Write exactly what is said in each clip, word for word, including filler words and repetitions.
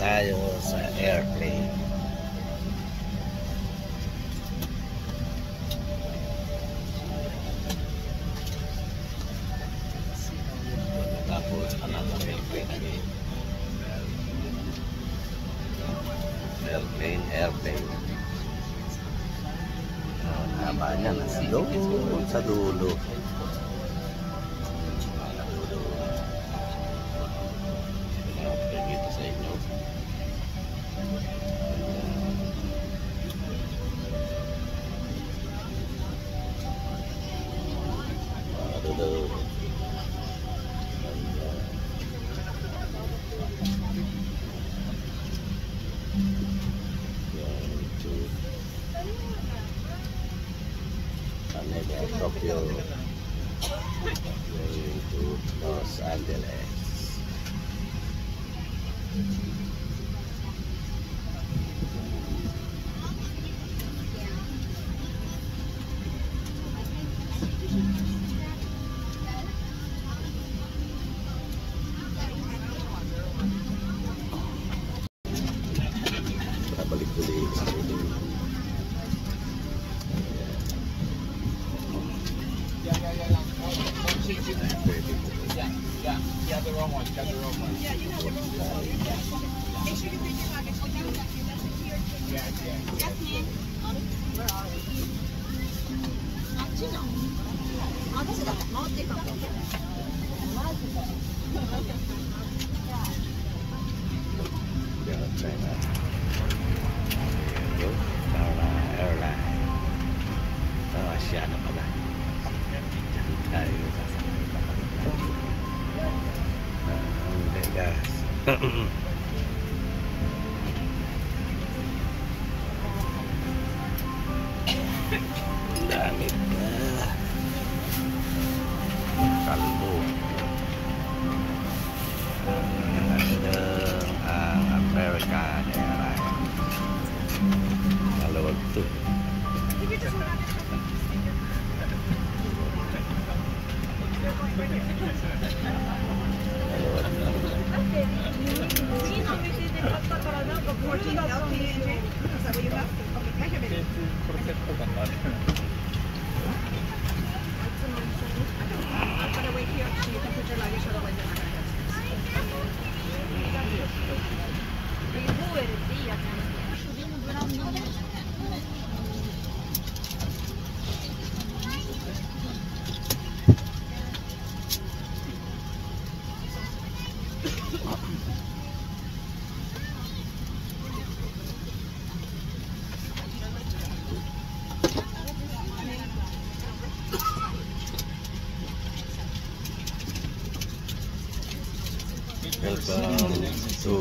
tayo sa airplane. Tapos another airplane again. Airplane, airplane. Ang haba niya nasa doon sa dulo. Dito sa inyo. Dulo. Tokyo going to Los Angeles. Balik-balik sa sini. Yeah, yeah, the wrong one. Got the wrong one. Yeah, you have the wrong one. Make sure you bring your luggage. Yeah, yeah. Jasmine, where are we? あっちの。私だ。回ってか。 China Airline. Oh, Asia na pala. Tayo hindi guys. Dami na kalbo. Ang American Airlines. Malawag to. Welcome to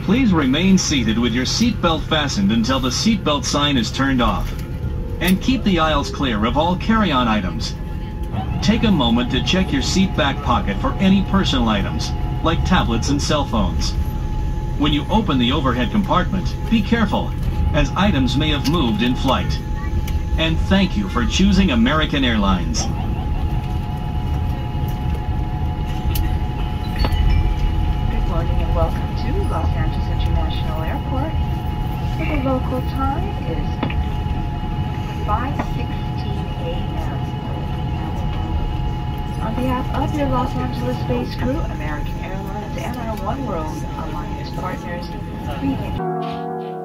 Please remain seated with your seatbelt fastened until the seatbelt sign is turned off. And keep the aisles clear of all carry-on items. Take a moment to check your seat back pocket for any personal items, like tablets and cell phones. When you open the overhead compartment, be careful, as items may have moved in flight. And thank you for choosing American Airlines. Good morning and welcome to Los Angeles International Airport. So the local time is five sixteen a m On behalf of your Los Angeles-based crew, American Airlines and our One World Alliance partners, we